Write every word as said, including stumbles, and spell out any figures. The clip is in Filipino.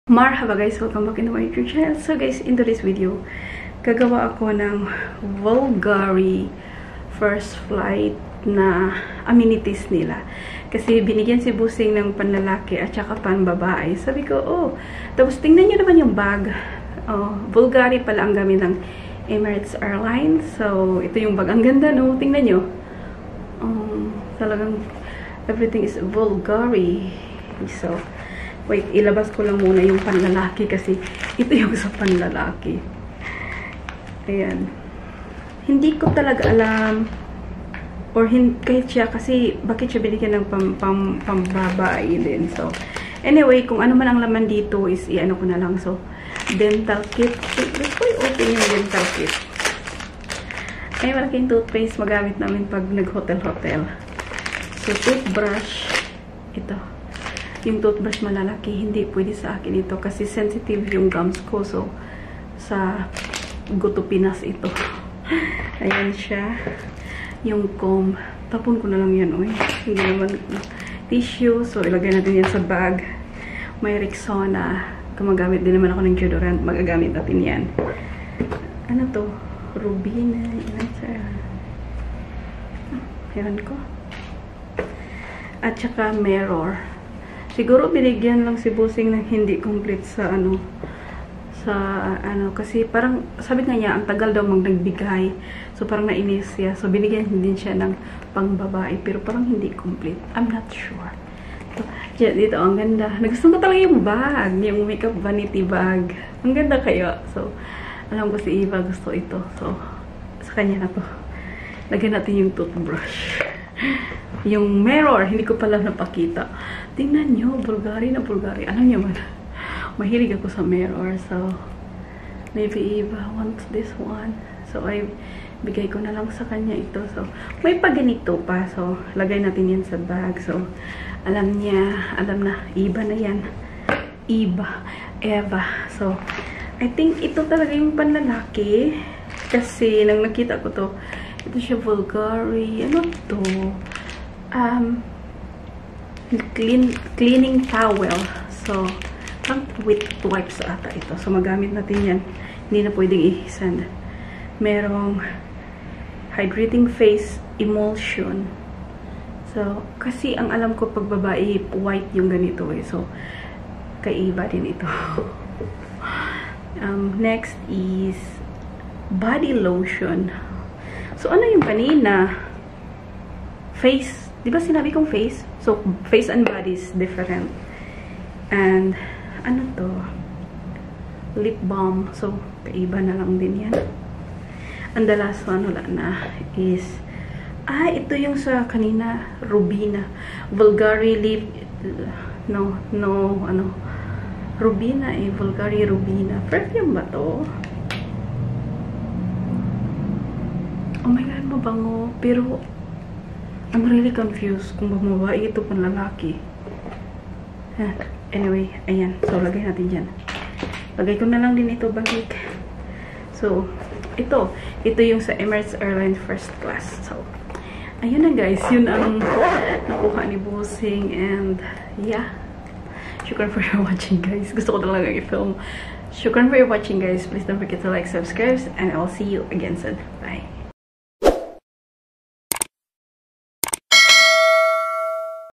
Marhaba guys! Welcome back into my YouTube channel. So guys, in today's video, gagawa ako ng Bulgari first flight na amenities nila. Kasi binigyan si Busing ng panlalaki at saka panbabae. Sabi ko, oh, tapos tingnan nyo naman yung bag. Oh, Bulgari pala ang gamit ng Emirates Airlines. So, ito yung bag. Ang ganda, no? Tingnan nyo. Um, talagang everything is Bulgari. So, wait, ilabas ko lang muna yung panlalaki kasi ito yung sa panlalaki. Ayan. Hindi ko talaga alam or hin kahit siya kasi bakit siya binigyan ng pam, pam, pambabae din. So, anyway, kung ano man ang laman dito is i-ano ko na lang. So, dental kit. Let's go open yung dental kit. Ay, malaking toothpaste magamit namin pag nag-hotel-hotel. So, toothbrush. Ito. Yung toothbrush malalaki, hindi pwede sa akin ito kasi sensitive yung gums ko. So, sa Goto Pinas ito. Ayan siya. Yung comb. Tapon ko na lang yan, oy. Hindi naman tissue. So, ilagay natin yan sa bag. May Rexona. Gumagamit din naman ako ng deodorant. Magagamit natin yan. Ano to? Rubina. Ayan ko. At saka mirror. Siguro binigyan lang si Busing ng hindi complete sa ano sa ano kasi parang sabi nga niya ang tagal daw mag nagbigay. So parang nainis siya. So binigyan din siya ng pangbabae pero parang hindi complete. I'm not sure. So, yeah, dito ang ganda. Nagustuhan ko talaga yung bag, yung makeup vanity bag. Ang ganda kayo. So alam ko si Eva gusto ito. So sa kanya na to. Lagyan natin yung toothbrush. Yung mirror, hindi ko pala napakita. Tingnan nyo, Bulgari na Bulgari. Alam nyo man, mahilig ako sa mirror. So, maybe Eva wants this one. So, ay bigay ko na lang sa kanya ito. So, may paganito pa. So, lagay natin yan sa bag. So, alam niya, alam na, Eva na yan. Eva, Eva. So, I think ito talaga yung panlalaki. Kasi, nang nakita ko to, ito siya Bulgari. Ano to? Um, clean, cleaning towel. So, pang with wipes ata ito. So, magamit natin yan. Hindi na pwedeng i-sand. Merong hydrating face emulsion. So, kasi ang alam ko pag babae, white yung ganito eh. So, kaiba din ito. um, next is body lotion. So, ano yung kanina? Face. Di ba sinabi kong face? So, face and body is different. And, ano to? Lip balm. So, kaiba na lang din yan. And the last one, wala na, is, ah, ito yung sa kanina, Rubina. Bulgari lip, no, no, ano, Rubina eh, Bulgari Rubina. Perfume ba to? Oh my God, mabango. Pero, I'm really confused kung babae ito panlalaki. Huh. Anyway, ayan. So, lagay natin dyan. Lagay ko na lang din ito balik. So, ito. Ito yung sa Emirates Airlines first class. So, ayun na guys. Yun ang nakuha ni Busing. And, yeah. Shukran for your watching guys. Gusto ko talaga i-film. Shukran for your watching guys. Please don't forget to like, subscribe, and I'll see you again soon.